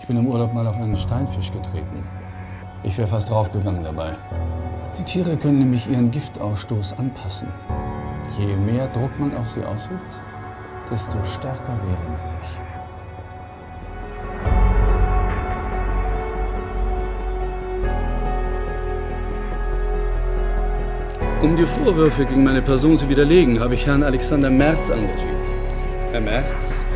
bin im Urlaub mal auf einen Steinfisch getreten. Ich wäre fast draufgegangen dabei. Die Tiere können nämlich ihren Giftausstoß anpassen. Je mehr Druck man auf sie ausübt, desto stärker wehren sie sich. Um die Vorwürfe gegen meine Person zu widerlegen, habe ich Herrn Alexander Merz engagiert. Herr Merz